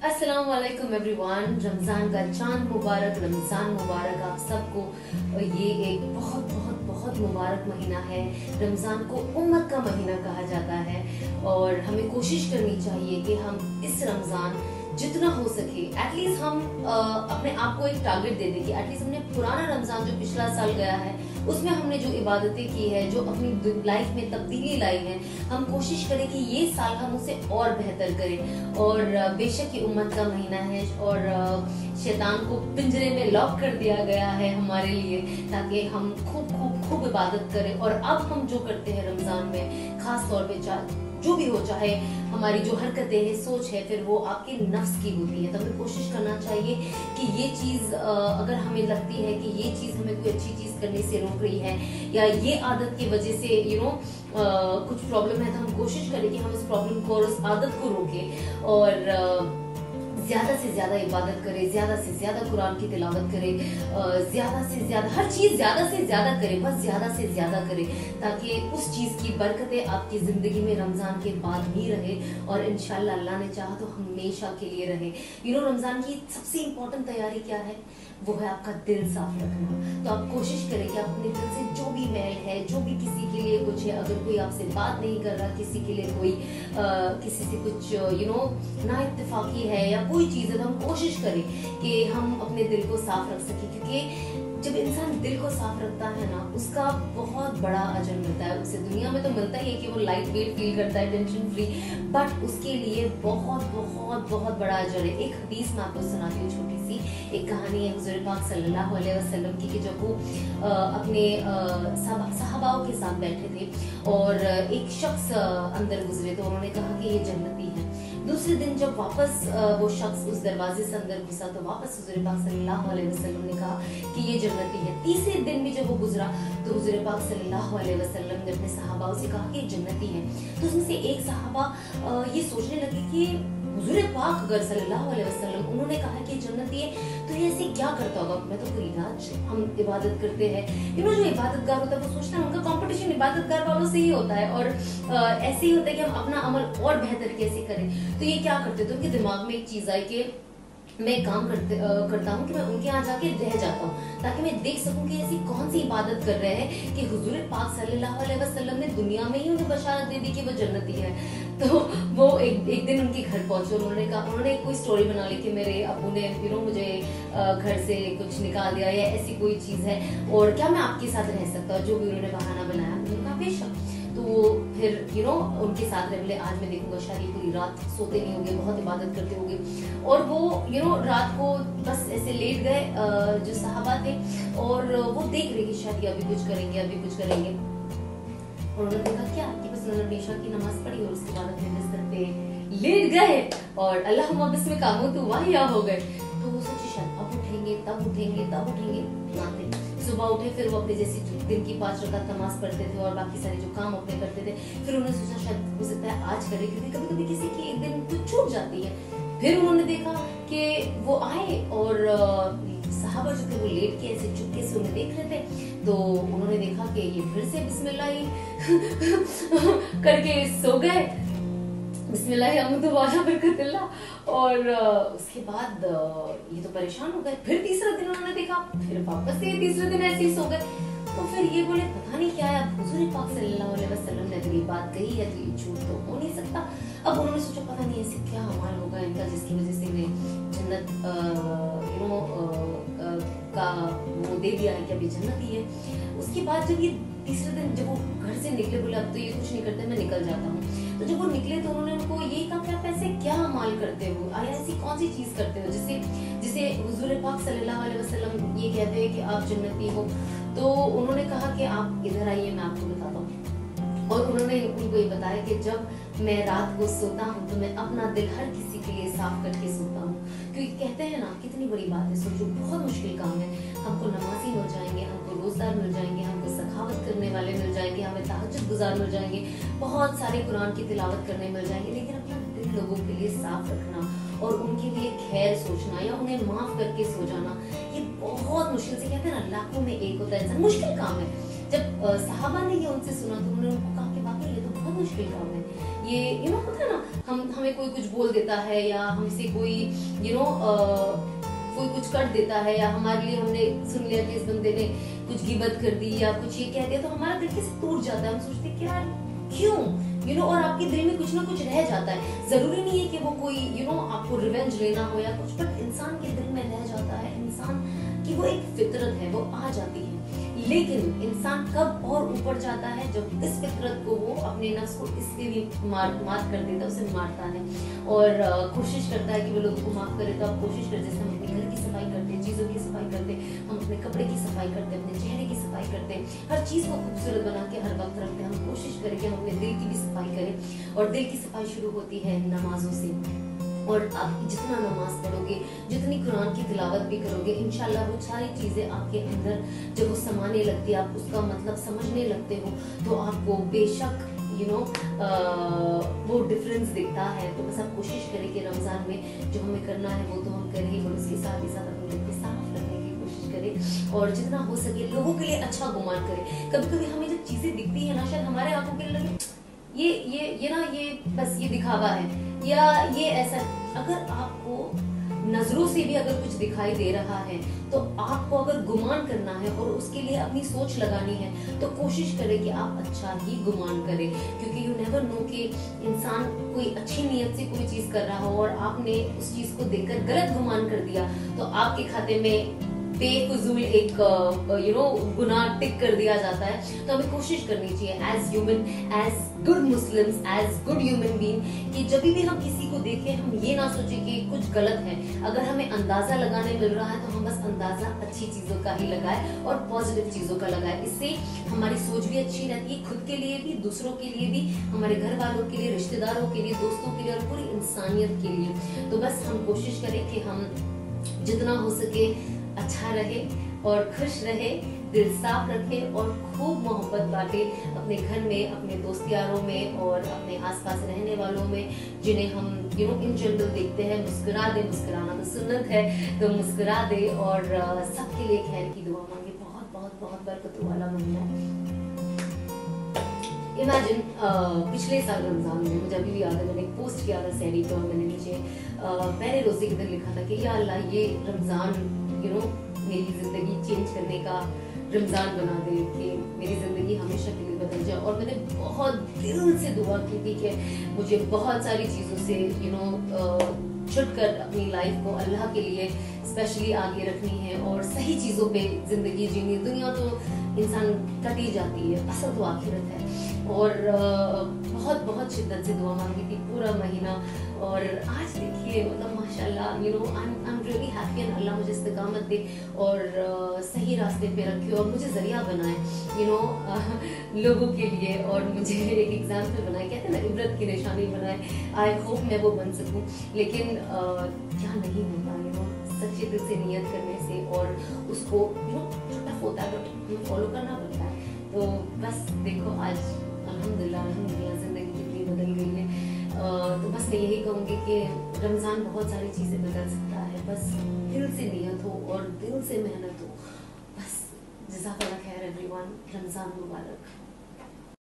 अस्सलाम वालेकुम एवरीवन। रमज़ान का चांद मुबारक, रमज़ान मुबारक आप सबको। ये एक बहुत बहुत बहुत मुबारक महीना है। रमज़ान को उम्मत का महीना कहा जाता है और हमें कोशिश करनी चाहिए कि हम इस रमज़ान जितना हो सके एटलीस्ट हम अपने आप को एक टारगेट दे दें कि एटलीस्ट हमने पुराना रमज़ान जो पिछला साल गया है उसमें हमने जो इबादतें की है, जो अपनी लाइफ में तब्दीली लाई है, हम कोशिश करें कि ये साल हम उसे और बेहतर करें। और बेशक ये उम्मत का महीना है और शैतान को पिंजरे में लॉक कर दिया गया है हमारे लिए, ताकि हम खूब खूब खूब इबादत करें। और अब हम जो करते हैं रमजान में, खास तौर पे जो भी हो, चाहे हमारी जो हरकतें हैं, सोच है, फिर वो आपके नफ्स की होती है, तो हमें कोशिश करना चाहिए कि ये चीज अगर हमें लगती है कि ये चीज हमें कोई अच्छी चीज करने से रोक रही है या ये आदत की वजह से कुछ प्रॉब्लम है, तो हम कोशिश करें कि हम इस प्रॉब्लम को और उस आदत को रोकें और ज्यादा से ज्यादा इबादत करें, ज्यादा से ज्यादा कुरान की तिलावत करें, ज्यादा से ज्यादा हर चीज ज्यादा से ज्यादा करें, बस ज्यादा से ज्यादा करें, ताकि उस चीज की बरकतें आपकी जिंदगी में रमजान के बाद भी रहे और इंशाल्लाह अल्लाह ने चाहा तो हमेशा के लिए रहे। रमजान की सबसे इम्पोर्टेंट तैयारी क्या है? वो है आपका दिल साफ रखना। तो आप कोशिश करें कि आप अपने दिल से जो भी मैल है, जो भी किसी के लिए कुछ है, अगर कोई आपसे बात नहीं कर रहा, किसी के लिए कोई किसी से कुछ ना इत्तेफाकी है या कोई चीज है, तो हम कोशिश करें कि हम अपने दिल को साफ रख सकें, क्योंकि जब इंसान दिल को साफ रखता है ना, उसका बहुत बड़ा अजर मिलता है। उसे दुनिया में तो मिलता ही है कि वो लाइट वेट फील करता है, टेंशन फ्री, बट उसके लिए बहुत बहुत बहुत बड़ा अजर है। एक हदीस मैं आपको सुनाती हूँ, छोटी सी एक कहानी है हुज़ूर पाक सल्लल्लाहु अलैहि वसल्लम की, कि जब वो अपने सहाबाओं के साथ बैठे थे और एक शख्स अंदर गुजरे, तो उन्होंने कहा कि ये जन्नती है। दूसरे दिन जब वापस वो शख्स उस दरवाजे से अंदर घुसा, तो वापस हुज़ूर पाक सल्लल्लाहु अलैहि वसल्लम ने कहा कि ये जन्नती है। तीसरे दिन भी जब वो गुजरा, तो हुज़ूर पाक सल्लल्लाहु अलैहि वसल्लम ने अपने सहाबाओं से कहा कि ये जन्नती है। तो उसमें से एक सहाबा ये सोचने लगे कि हुज़ूर पाक अगर सल्लल्लाहु अलैहि वसल्लम उन्होंने कहा कि जन्नती है, तो ये ऐसे क्या करता होगा? मैं तो पूरी रात हम इबादत करते हैं। जो इबादतगार होता है वो सोचता है उनका कंपटीशन इबादतगार वालों से ही होता है और ऐसे ही होता है कि हम अपना अमल और बेहतर कैसे करें। तो ये क्या करते, तो उनके दिमाग में एक चीज आई कि मैं एक काम करता हूँ कि मैं उनके यहाँ जाके रह जाता हूँ, ताकि मैं देख सकूं कि ऐसी कौन सी इबादत कर रहे हैं कि हुजूर पाक सल्लल्लाहु अलैहि वसल्लम ने दुनिया में ही उन्हें बशारत दे दी कि वो जन्नती है। तो वो एक दिन उनके घर पहुंचे, उन्होंने कोई स्टोरी बना ली कि मेरे अबू ने मुझे घर से कुछ निकाल दिया या ऐसी कोई चीज है, और क्या मैं आपके साथ रह सकता हूँ? जो भी उन्होंने बहाना बनाया, उनका बेशक। तो वो फिर उनके साथ रह बोले, आज मैं देखूंगा शायद पूरी रात सोते नहीं होंगे, बहुत इबादत करते होंगे। और वो रात को बस ऐसे लेट गए जो सहाबा थे, और वो देख रहे कि शायद अभी कुछ करेंगे, अभी कुछ करेंगे। और उन्होंने देखा क्या कि बस उन्होंने ईशा की नमाज पढ़ी और उसके बाद अपने बिस्तर पे लेट गए और अल्लाहुम्मा बिस्मिका मुतु वाहिया हो गए। तो वो सोचे शायद अब उठेंगे, तब उठेंगे, तब उठेंगे, ना थे। सुबह उठे, फिर वो अपने जैसी दिन की 5 रकात नमाज पढ़ते थे और बाकी सारे जो काम अपने करते थे। फिर उन्होंने सोचा शायद हो सकता है आज करे, क्योंकि कभी कभी किसी की एक दिन तो छूट जाती है। फिर उन्होंने देखा कि वो आए और सहाबा जो थे वो लेट के ऐसे चुपके से उन्हें देख रहे थे। तो उन्होंने देखा कि ये फिर से बिस्मिल्लाह करके सो गए, बिस्मिल्लाह। और उसके बाद ये तो परेशान हो गए। फिर तीसरा दिन उन्होंने देखा, फिर वापस से तीसरे दिन ऐसे ही सो गए। तो फिर ये बोले पता नहीं क्या है, अब हुजूर पाक सल्लल्लाहु अलैहि वसल्लम ने अगर ये बात कही है तो ये झूठ तो हो नहीं सकता। अब उन्होंने सोचा पता नहीं ऐसे क्या अमाल होगा इनका जिसकी वजह से वे जन्नत का वो दे दिया है कि अभी जन्नत ही है। उसके बाद जब ये तीसरे दिन जब वो घर से निकले, बोले अब तो ये कुछ नहीं करते, मैं निकल जाता हूँ। तो जब वो निकले तो उन्होंने उनको यही कहा कि आप ऐसे क्या अमाल करते हो, आया ऐसी कौन सी चीज करते हो जिसे हुजूर पाक सल्लल्लाहु अलैहि वसल्लम ये कहते हैं कि आप जन्नती हो। तो उन्होंने कहा कि आप इधर आइए, मैं आपको बताता हूँ। और उन्होंने उनको ये बताया कि जब मैं रात को सोता हूँ तो मैं अपना दिल हर किसी के लिए साफ करके सोता हूँ, क्योंकि कहते हैं ना कितनी बड़ी बात है, सोचो बहुत मुश्किल काम है। हमको नमाजी मिल जाएंगे, हमको रोजदार मिल जाएंगे, हमको सखावत करने वाले मिल जाएंगे, हमें तहज्जुद गुजार मिल जाएंगे, बहुत सारे कुरान की तिलावत करने मिल जाएंगे, लेकिन अपना दिल लोगों के लिए साफ रखना और उनके लिए खैर सोचना या उन्हें माफ करके सो जाना, ये बहुत मुश्किल से, कहते हैं ना लाखों में एक होता है इंसान, मुश्किल काम है। जब सहाबा ने ये उनसे सुना तो उन्होंने उनको कहा कि वाकई ये तो बहुत मुश्किल काम है। ये होता है ना, हमें कोई कुछ बोल देता है या हमसे कोई कोई कुछ कर देता है, या हमारे लिए हमने सुन लिया कि इस बंदे ने कुछ गिबत कर दी या कुछ ये कह दिया, तो हमारा दिल कैसे टूट जाता है। हम सोचते हैं कि यार क्यों, और आपके दिल में कुछ ना कुछ रह जाता है। जरूरी नहीं है कि वो कोई आपको रिवेंज लेना हो या कुछ, बट इंसान के दिल में रह जाता है, इंसान की वो एक फितरत है, वो आ जाती है। लेकिन इंसान कब और ऊपर जाता है, जब इस फितरत को वो अपने नफ्स को इसके लिए मार कर देता है, उसे मारता है और कोशिश करता है कि वो लोगों को माफ करे। तो आप कोशिश कर, जैसे हम अपने घर की सफाई करते हैं, चीजों की सफाई करते हैं, हम अपने कपड़े की सफाई करते हैं, अपने चेहरे की सफाई करते हैं, हर चीज को खूबसूरत बना के हर वक्त रखते हैं। हम कोशिश करें कि हम अपने दिल की भी सफाई करें, और दिल की सफाई शुरू होती है नमाजों से। और आप जितना नमाज पढ़ोगे, जितनी कुरान की तिलावत भी करोगे, इंशाल्लाह वो सारी चीजें आपके अंदर जब वो समाने लगती है, आप उसका मतलब समझने लगते हो, तो आपको बेशक वो डिफरेंस दिखता है। तो बस आप कोशिश करें कि रमजान में जो हमें करना है वो तो हम करें, और उसके साथ ही साथ अपने दिल को साफ रखने की कोशिश करें, और जितना हो सके लोगों के लिए अच्छा गुमान करें। कभी कभी हमें जब चीजें दिखती है ना, शायद हमारे आंखों के लिए लगे ये बस ये दिखावा है, या ये ऐसा। अगर आपको नजरों से भी अगर कुछ दिखाई दे रहा है, तो आपको अगर गुमान करना है और उसके लिए अपनी सोच लगानी है, तो कोशिश करें कि आप अच्छा ही गुमान करें, क्योंकि यू नेवर नो कि इंसान कोई अच्छी नीयत से कोई चीज कर रहा हो और आपने उस चीज को देखकर गलत गुमान कर दिया, तो आपके खाते में बेफुजूल एक गुनाह टिक कर दिया जाता है। तो हमें कोशिश करनी चाहिए as human, as good Muslims, as good human being, कि जब भी हम किसी को देखें हम ये ना सोचें कि कुछ गलत है। अगर हमें अंदाजा लगाने मिल रहा है तो हम बस अंदाजा अच्छी चीजों का ही लगाए और पॉजिटिव चीजों का लगाए। इससे हमारी सोच भी अच्छी रहती है, खुद के लिए भी, दूसरों के लिए भी, हमारे घर वालों के लिए, रिश्तेदारों के लिए, दोस्तों के लिए और पूरी इंसानियत के लिए। तो बस हम कोशिश करें कि हम जितना हो सके अच्छा रहे और खुश रहे, दिल साफ रखे और खूब मोहब्बत बांटे अपने घर में, अपने दोस्त यारों में और अपने आसपास रहने वालों में, जिन्हें हम इन जनरल देखते हैं। मुस्कुरा दे, मुस्कुराना तो सुन्नत है, तो मुस्कुरा दे और सबके लिए खैर की दुआ मांगे। बहुत बहुत बहुत बरकतों वाला महीना है। इमेजिन पिछले साल रमजान में, मुझे अभी भी याद है, मैंने एक पोस्ट किया था सैरी पे और मैंने नीचे पहले रोजे के दिन लिखा था कि या अल्लाह ये रमजान मेरी जिंदगी चेंज करने का रमजान बना दे, कि मेरी जिंदगी हमेशा के लिए बदल जाए। और मैंने बहुत दिल से दुआ की थी कि मुझे बहुत सारी चीजों से छुटकर अपनी लाइफ को अल्लाह के लिए स्पेशली आगे रखनी है और सही चीजों पे जिंदगी जीनी। दुनिया तो इंसान कटी जाती है, असल तो आखिरत है। और बहुत बहुत शिद्दत से दुआ मांगी थी पूरा महीना, और आज देखिए मतलब माशाल्लाह I am really happy, and अल्लाह मुझे इस्तिकामत दे और सही रास्ते पे रखे और मुझे जरिया बनाए लोगों के लिए, और मुझे एक एग्जाम्पल बनाए, कहते हैं ना इबरत की निशानी बनाए। आई होप मैं वो बन सकूं, लेकिन क्या नहीं होता सच्चे दिल से नियत करने से, और उसको टफ होता है बट फॉलो करना पड़ता है। तो बस देखो आज अल्हम्दुलिल्लाह जिंदगी कितनी बदल गई है। तो बस मैं यही कहूँगी कि रमजान बहुत सारी चीजें बदल सकता है, बस दिल से नियत हो और दिल से मेहनत हो। बस जज़ाकल्लाह खैर एवरीवन, रमजान मुबारक।